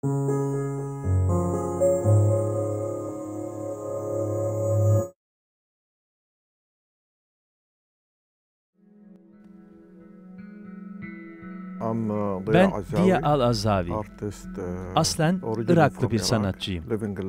Ben Dia Al-Azavi. Aslen Iraklı bir sanatçıyım.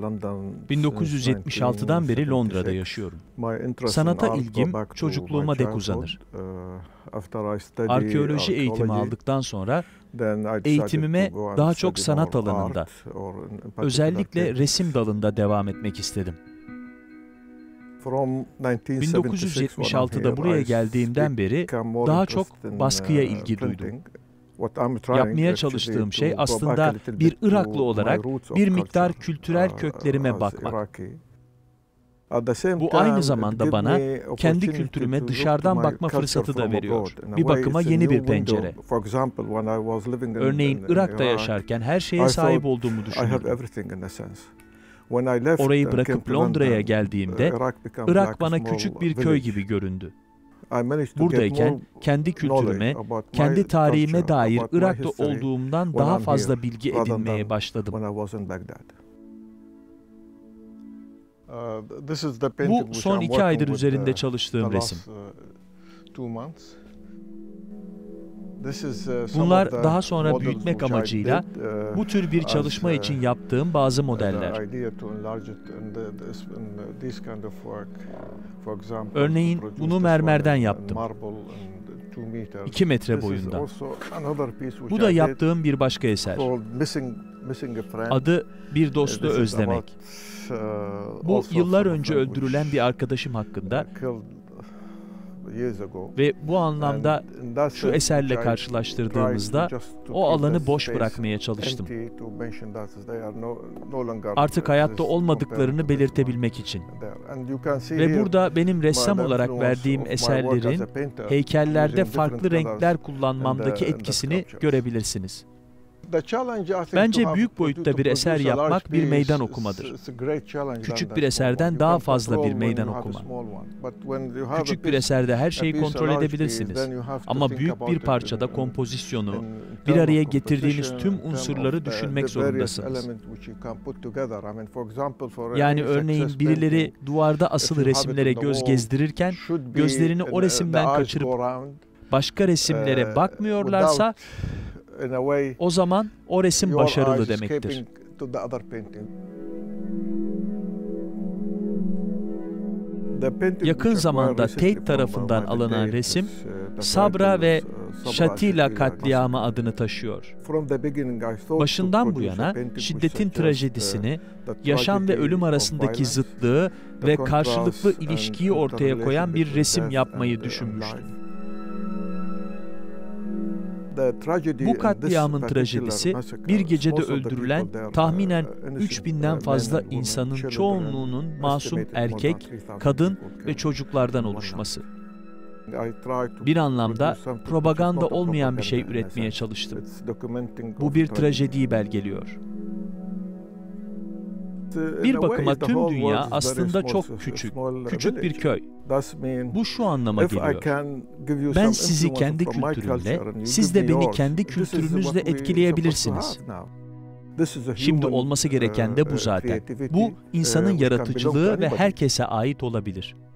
1976'dan beri Londra'da yaşıyorum. Sanata ilgim çocukluğuma dek uzanır. Arkeoloji eğitimi aldıktan sonra eğitimime daha çok sanat alanında, özellikle resim dalında devam etmek istedim. 1976'da buraya geldiğimden beri daha çok baskıya ilgi duydum. Yapmaya çalıştığım şey aslında bir Iraklı olarak bir miktar kültürel köklerime bakmak. Bu aynı zamanda bana kendi kültürüme dışarıdan bakma fırsatı da veriyor. Bir bakıma yeni bir pencere. Örneğin Irak'ta yaşarken her şeye sahip olduğumu düşünürdüm. Orayı bırakıp Londra'ya geldiğimde Irak bana küçük bir köy gibi göründü. Buradayken kendi kültürüme, kendi tarihime dair Irak'ta olduğumdan daha fazla bilgi edinmeye başladım. Bu son 2 aydır üzerinde çalıştığım resim. Bunlar daha sonra büyütmek amacıyla bu tür bir çalışma için yaptığım bazı modeller. Örneğin bunu mermerden yaptım. 2 metre boyunda. Bu da yaptığım bir başka eser. Adı Bir Dostu Özlemek. Bu yıllar önce öldürülen bir arkadaşım hakkında ve bu anlamda şu eserle karşılaştırdığımızda o alanı boş bırakmaya çalıştım. Artık hayatta olmadıklarını belirtebilmek için. Ve burada benim ressam olarak verdiğim eserlerin heykellerde farklı renkler kullanmamdaki etkisini görebilirsiniz. Bence büyük boyutta bir eser yapmak bir meydan okumadır. Küçük bir eserden daha fazla bir meydan okuma. Küçük bir eserde her şeyi kontrol edebilirsiniz. Ama büyük bir parçada kompozisyonu, bir araya getirdiğiniz tüm unsurları düşünmek zorundasınız. Yani örneğin birileri duvarda asılı resimlere göz gezdirirken, gözlerini o resimden kaçırıp başka resimlere bakmıyorlarsa, o zaman o resim başarılı demektir. Yakın zamanda Tate tarafından alınan resim, Sabra ve Shatila katliamı adını taşıyor. Başından bu yana şiddetin trajedisini, yaşam ve ölüm arasındaki zıtlığı ve karşılıklı ilişkiyi ortaya koyan bir resim yapmayı düşünmüştüm. Bu katliamın trajedisi, bir gecede öldürülen tahminen 3000'den fazla insanın çoğunluğunun masum erkek, kadın ve çocuklardan oluşması. Bir anlamda propaganda olmayan bir şey üretmeye çalıştım. Bu bir trajediyi belgeliyor. Bir bakıma tüm dünya aslında çok küçük, küçük bir köy. Bu şu anlama geliyor. Ben sizi kendi kültürümle, siz de beni kendi kültürünüzle etkileyebilirsiniz. Şimdi olması gereken de bu zaten. Bu, insanın yaratıcılığı ve herkese ait olabilir.